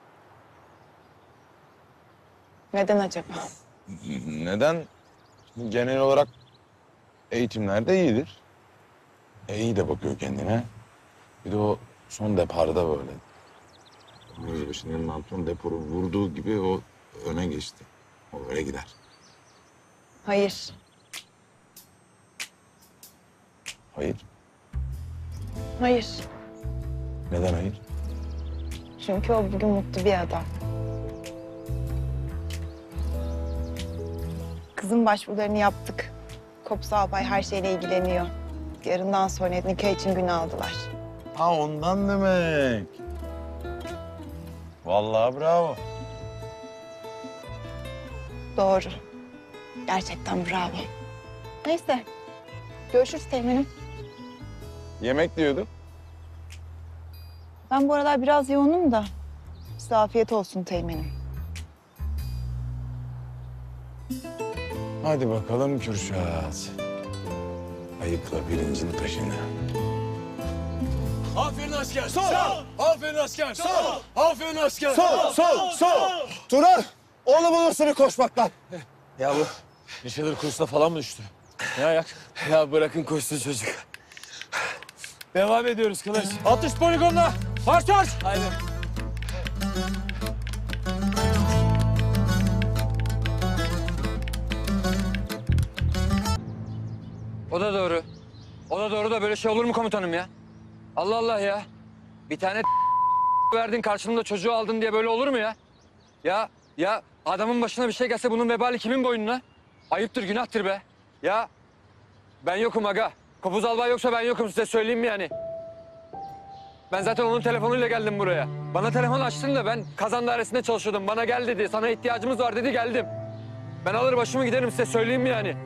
Neden acaba? Neden? Genel olarak eğitimlerde iyidir. E, iyi de bakıyor kendine. Bir de o son deparda böyle. Yüzbaşının Anton deporu vurduğu gibi o öne geçti. O öyle gider. Hayır. Hayır. Hayır. Neden hayır? Çünkü o bugün mutlu bir adam. Kızın başvurularını yaptık. Kopsa albay her şeyle ilgileniyor. Yarından sonra nikah için gün aldılar. Ha ondan demek. Vallahi bravo. Doğru. Gerçekten bravo. Neyse. Görüşürüz Teğmen'im. Yemek diyordun. Ben bu aralar biraz yoğunum da. Size afiyet olsun Teğmen'im. Hadi bakalım Kürşat. Ayıkla bilincin taşını. Aferin asker. Sol. Aferin asker. Sol. Aferin asker. Sol, sol, sol. Turan, oğlum bulursun bir koşmaktan. Ya bu bir şeyler kursuna falan mı düştü? Ne ayak? Ya bırakın koşsun çocuk. Devam ediyoruz Kılıç. Atış poligonuna. Marş marş. Haydi. O da doğru. O da doğru da böyle şey olur mu komutanım ya? Allah Allah ya. Bir tane verdin karşılığında çocuğu aldın diye böyle olur mu ya? Ya ya adamın başına bir şey gelse bunun vebali kimin boynuna? Ayıptır, günahtır be. Ya ben yokum aga. Kopuz albay yoksa ben yokum, size söyleyeyim mi yani? Ben zaten onun telefonuyla geldim buraya. Bana telefon açtın da ben kazan dairesinde çalışıyordum. Bana gel dedi, sana ihtiyacımız var dedi, geldim. Ben alır başımı giderim, size söyleyeyim mi yani?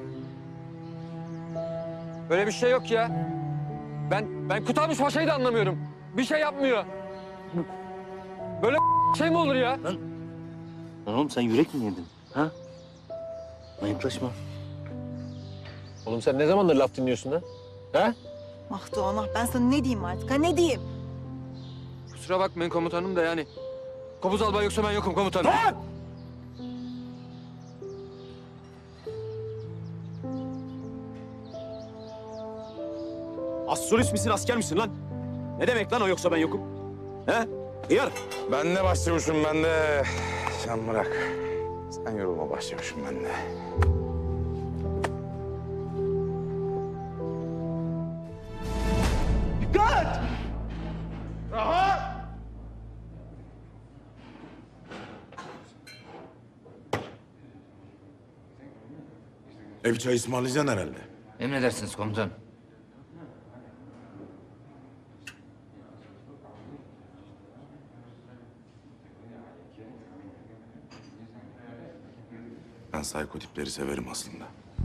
Böyle bir şey yok ya. Ben ben Kutalmış Paşa'yı da anlamıyorum. Bir şey yapmıyor. Böyle şey mi olur ya? Lan, lan oğlum sen yürek mi yedin? Ha? Manyaklaşma. Oğlum sen ne zamandır laf dinliyorsun ha? Ha? Ah Doğan ah, ben sana ne diyeyim artık ha, ne diyeyim? Kusura bakmayın komutanım da yani. Kopuz albay yoksa ben yokum komutanım. Assolist misin, asker misin lan? Ne demek lan o yoksa ben yokum? He? Hıyar. Ben de başçavuşum ben de. Sen bırak. Sen yorulma başçavuşum ben de. Dikkat! Rahat! E bir çay ısmarlayacaksın herhalde. Emredersiniz komutanım. Ben psikotipleri severim aslında.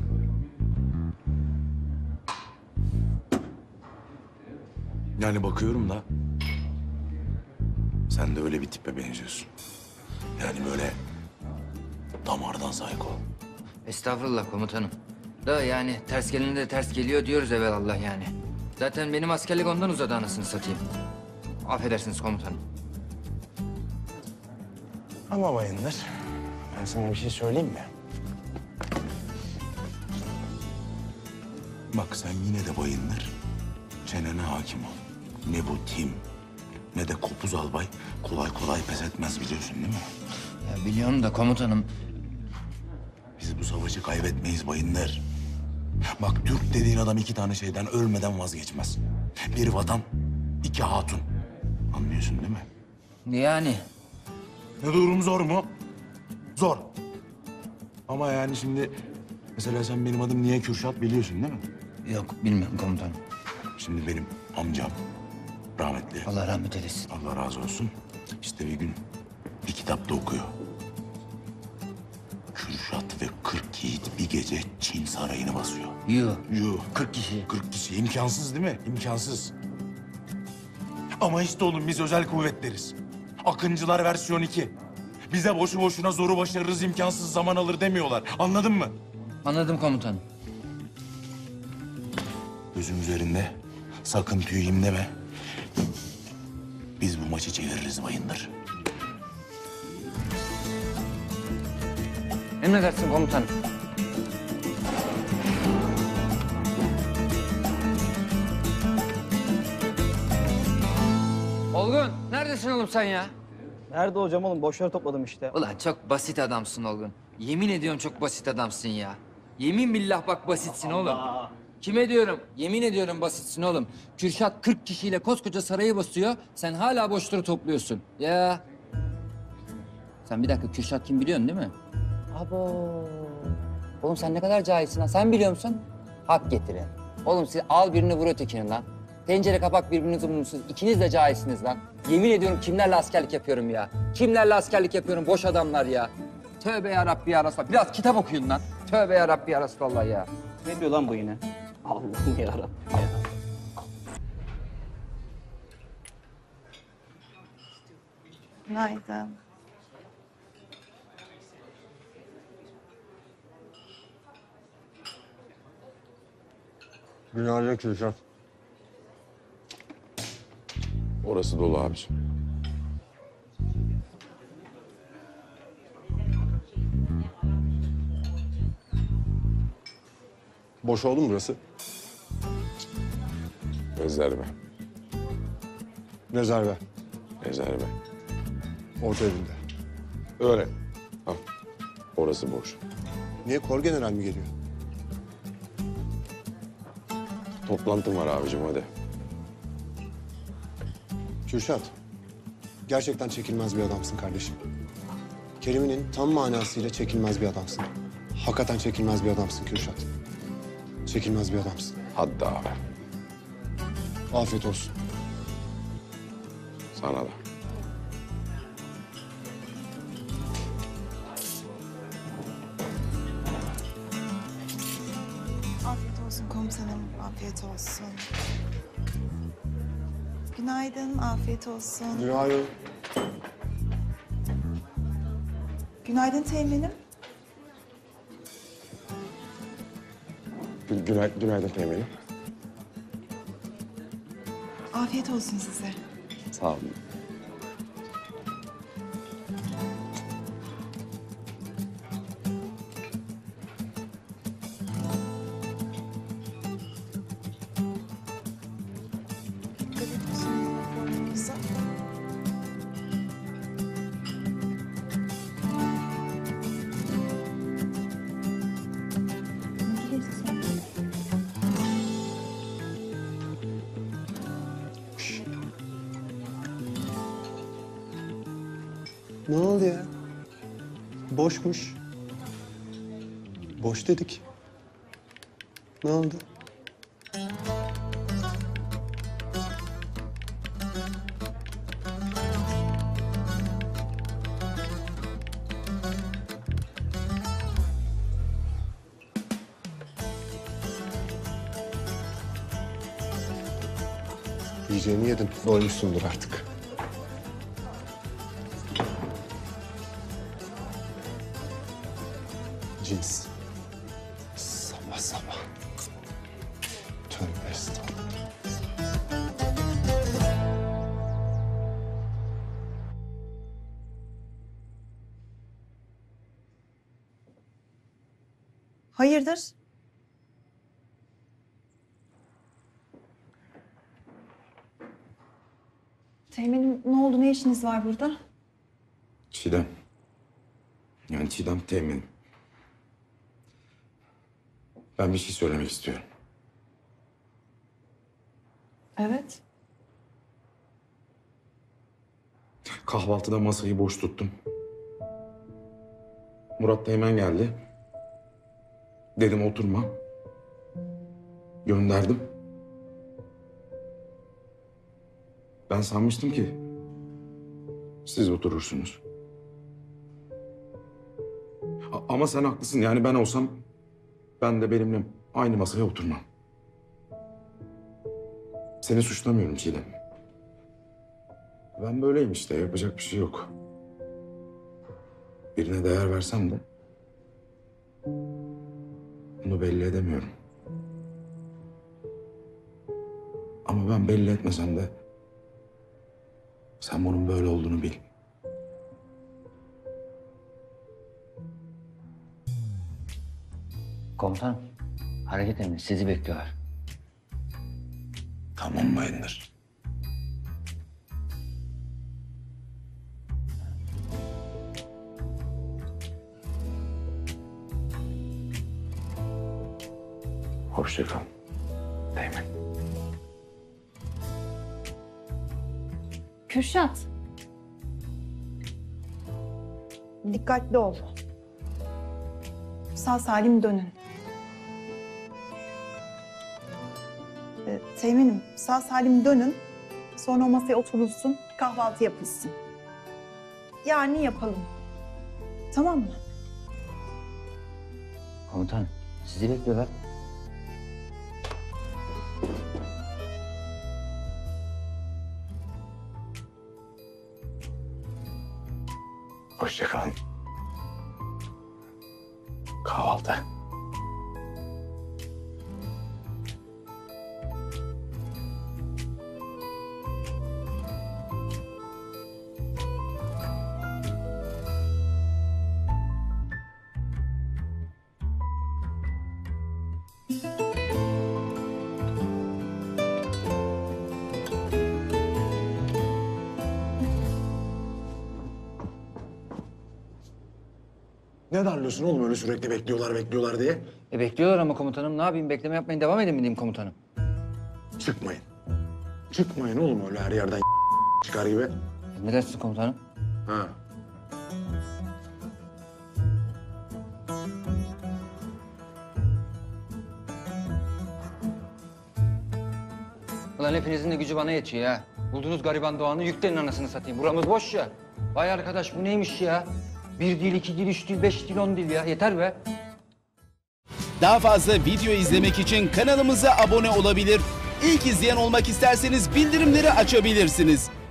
Yani bakıyorum da sen de öyle bir tipe benziyorsun. Yani böyle damardan psycho. Estağfurullah komutanım. Da yani ters gelene de ters geliyor diyoruz evelallah yani. Zaten benim askerlik ondan uzadı anasını satayım. Affedersiniz komutanım. Ama bayındır. Ben sana bir şey söyleyeyim mi? Bak sen yine de bayındır. Çenene hakim ol. Ne bu tim ne de Kopuz albay kolay kolay pes etmez biliyorsun değil mi? Ya biliyorum da komutanım. Biz bu savaşı kaybetmeyiz bayındır. Bak Türk dediğin adam iki tane şeyden ölmeden vazgeçmez. Bir vatan, iki hatun. Anlıyorsun değil mi? Yani. Ne durum zor mu? Zor. Ama yani şimdi mesela sen benim adım niye Kürşat biliyorsun değil mi? Yok bilmiyorum komutanım. Şimdi benim amcam rahmetli. Allah rahmet eylesin. Allah razı olsun. İşte bir gün bir kitapta okuyor. Kürşat ve kırk yiğit bir gece Çin sarayını basıyor. Yuh. Yuh. Kırk kişi. Kırk kişi. İmkansız değil mi? İmkansız. Ama işte oğlum biz özel kuvvetleriz. Akıncılar versiyon iki. Bize boşu boşuna zoru başarırız, imkansız zaman alır demiyorlar. Anladın mı? Anladım komutanım. Gözüm üzerinde. Sakın tüyeyim deme. Biz bu maçı çeviririz bayındır. Emredersin komutanım. Olgun, neredesin oğlum sen ya? Nerede hocam oğlum? Boşver topladım işte. Ulan çok basit adamsın Olgun. Yemin ediyorum çok basit adamsın ya. Yemin billah bak basitsin oğlum. Kime diyorum? Yemin ediyorum basitsin oğlum. Kürşat kırk kişiyle koskoca sarayı basıyor. Sen hala boşları topluyorsun. Ya. Sen bir dakika Kürşat kim biliyorsun değil mi? Abo. Oğlum sen ne kadar cahilsin ha. Sen biliyor musun? Hak getirin. Oğlum siz al birini vur ötekini lan. Tencere kapak birbirinizi bulmuşsunuz. İkiniz de cahilsiniz lan. Yemin ediyorum kimlerle askerlik yapıyorum ya. Kimlerle askerlik yapıyorum boş adamlar ya. Tövbe yarabbi ya Resulallah. Biraz kitap okuyun lan. Tövbe yarabbi ya Resulallah ya. Ne diyor lan bu yine? Allah'ım yarabbim ya. Günaydın. Günaydın Kürşat. Orası dolu abiciğim. Boş oldu mu burası? Rezerve. Rezerve. Rezerve. Orta evinde. Öyle. Al. Orası boş. Niye kor general mi geliyor? Toplantım var abicim hadi. Kürşat. Gerçekten çekilmez bir adamsın kardeşim. Kelimenin tam manasıyla çekilmez bir adamsın. Hakikaten çekilmez bir adamsın Kürşat. Çekilmez bir adamsın. Hadi abi. Afiyet olsun. Sana da. Afiyet olsun komutanım, afiyet olsun. Günaydın, afiyet olsun. Günaydın. Günaydın teğmenim. Gü günay günaydın teğmenim. Afiyet olsun size. Sağ olun. Dikkat ediyorsunuz uniformunuza. Ne oldu ya? Boşmuş. Boş dedik. Ne oldu? Yiyeceğini yedin. Doymuşsundur artık. Cins. Sabah sabah. Tövbe estağfurullah. Hayırdır? Teğmenim ne oldu? Ne işiniz var burada? Çiğdem. Yani Çiğdem teğmenim. Ben bir şey söylemek istiyorum. Evet. Kahvaltıda masayı boş tuttum. Murat Teğmen geldi. Dedim oturma. Gönderdim. Ben sanmıştım ki siz oturursunuz. A- ama sen haklısın. Yani ben olsam ben de benimle aynı masaya oturmam. Seni suçlamıyorum Çiğdem. Ben böyleyim işte. Yapacak bir şey yok. Birine değer versem de bunu belli edemiyorum. Ama ben belli etmesem de sen bunun böyle olduğunu bil. Komutanım, hareket emri sizi bekliyorlar. Tamam Bayındır. Hoşça kal. Kürşat. Dikkatli ol. Sağ salim dönün. Ee, Teğmenim, sağ salim dönün. Sonra o masaya oturulsun, kahvaltı yapılsın. Yani yapalım. Tamam mı? Komutanım sizi bekliyorlar. Hoşça kalın. Kahvaltı. Ne darlıyorsun oğlum öyle sürekli bekliyorlar bekliyorlar diye? E bekliyorlar ama komutanım. Ne yapayım? Bekleme yapmayın. Devam edin mi diyeyim komutanım? Çıkmayın. Çıkmayın oğlum öyle her yerden çıkar gibi. Ne dersin komutanım? Ha. Ulan hepinizin de gücü bana yetiyor ha. Buldunuz gariban Doğan'ı yüklenin anasını satayım. Buramız boş ya. Vay arkadaş bu neymiş ya? Bir dil, iki dil, üç dil, beş dil, on dil ya. Yeter be. Daha fazla video izlemek için kanalımıza abone olabilir. İlk izleyen olmak isterseniz bildirimleri açabilirsiniz.